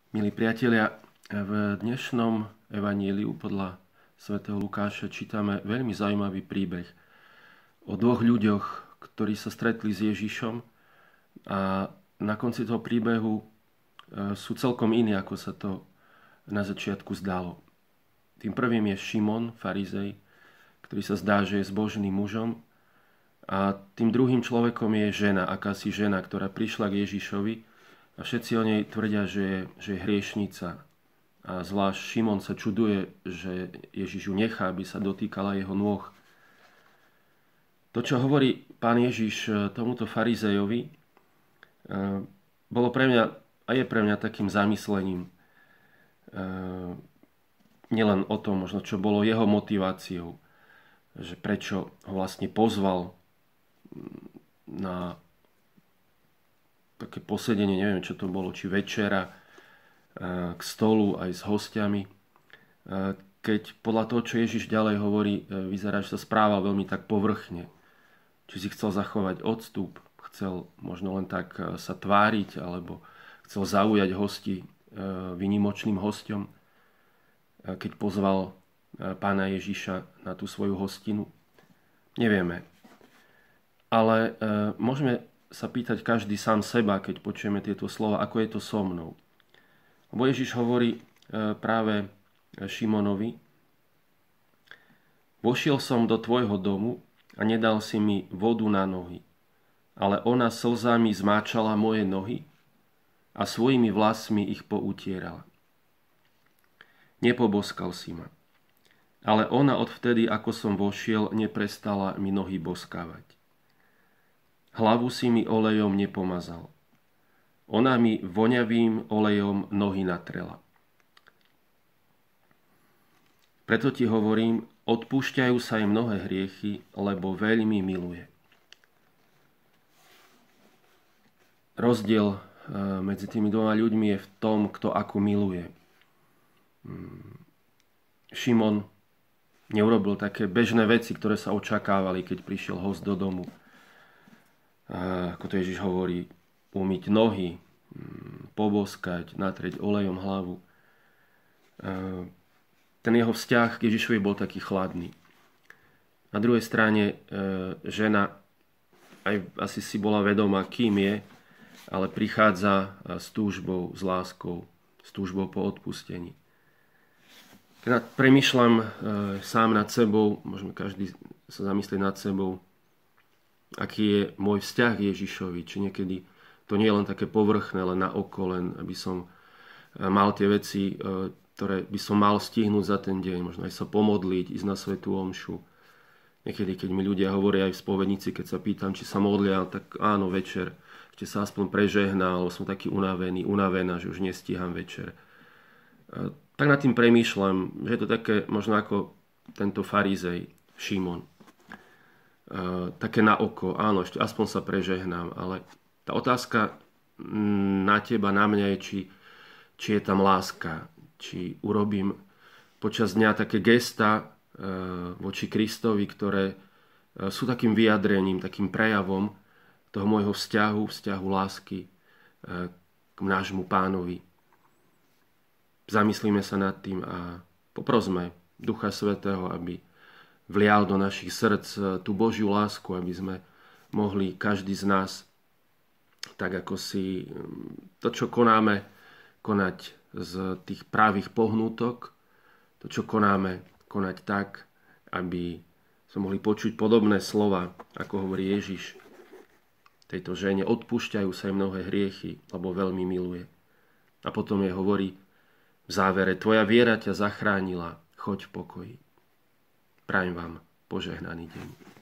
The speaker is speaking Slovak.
Milí priatelia, v dnešnom evaníliu podľa svätého Lukáša čítame veľmi zaujímavý príbeh o dvoch ľuďoch, ktorí sa stretli s Ježišom a na konci toho príbehu sú celkom iní, ako sa to na začiatku zdalo. Tým prvým je Šimon, farizej, ktorý sa zdá, že je zbožným mužom, a tým druhým človekom je žena, akási žena, ktorá prišla k Ježišovi. A všetci o nej tvrdia, že je hriešnica. A zvlášť Šimon sa čuduje, že Ježiš ju nechá, aby sa dotýkala jeho nôh. To, čo hovorí pán Ježiš tomuto farizejovi, bolo pre mňa a je pre mňa takým zamyslením. Nielen o tom, možno, čo bolo jeho motiváciou, že prečo ho vlastne pozval na také posedenie, neviem, čo to bolo, či večera k stolu aj s hostiami. Keď podľa toho, čo Ježiš ďalej hovorí, vyzerá, že sa správa veľmi tak povrchne. Či si chcel zachovať odstup, chcel možno len tak sa tváriť, alebo chcel zaujať hosti výnimočným hosťom, keď pozval pána Ježiša na tú svoju hostinu. Nevieme. Ale môžeme sa pýtať každý sám seba, keď počujeme tieto slova, ako je to so mnou. Lebo Ježiš hovorí práve Šimonovi: vošiel som do tvojho domu a nedal si mi vodu na nohy, ale ona slzami zmáčala moje nohy a svojimi vlasmi ich poutierala. Nepoboskal si ma, ale ona odvtedy, ako som vošiel, neprestala mi nohy boskávať. Hlavu si mi olejom nepomazal. Ona mi voňavým olejom nohy natrela. Preto ti hovorím, odpúšťajú sa jej mnohé hriechy, lebo veľmi miluje. Rozdiel medzi tými dvoma ľuďmi je v tom, kto ako miluje. Šimon neurobil také bežné veci, ktoré sa očakávali, keď prišiel host do domu. Ako to Ježiš hovorí, umyť nohy, poboskať, natrieť olejom hlavu. Ten jeho vzťah k Ježišovi bol taký chladný. Na druhej strane žena aj asi si bola vedomá, kým je, ale prichádza s túžbou, s láskou, s túžbou po odpustení. Keď premýšľam sám nad sebou, môžeme každý sa zamyslieť nad sebou, aký je môj vzťah k Ježišovi, či niekedy to nie je len také povrchné, len na oko, len aby som mal tie veci, ktoré by som mal stihnúť za ten deň, možno aj sa pomodliť, ísť na svätú omšu. Niekedy, keď mi ľudia hovoria aj v spovednici, keď sa pýtam, či sa modlia, tak áno, večer, ešte sa aspoň prežehnal, som taký unavená, že už nestíham večer. Tak nad tým premýšľam, že je to také možno ako tento farizej Šimon. Také na oko, áno, ešte aspoň sa prežehnám, ale tá otázka na teba, na mňa je, či je tam láska, či urobím počas dňa také gesta voči Kristovi, ktoré sú takým vyjadrením, takým prejavom toho môjho vzťahu lásky k nášmu Pánovi. Zamyslíme sa nad tým a poprosme Ducha Svätého, aby vlial do našich srdc tú Božiu lásku, aby sme mohli každý z nás, tak ako si to, čo konáme, konať z tých právých pohnútok, to, čo konáme, konať tak, aby sme mohli počuť podobné slova, ako hovorí Ježiš tejto žene: odpúšťajú sa jej mnohé hriechy, lebo veľmi miluje. A potom jej hovorí v závere: tvoja viera ťa zachránila, choď v pokoji. Prajem vám požehnaný deň.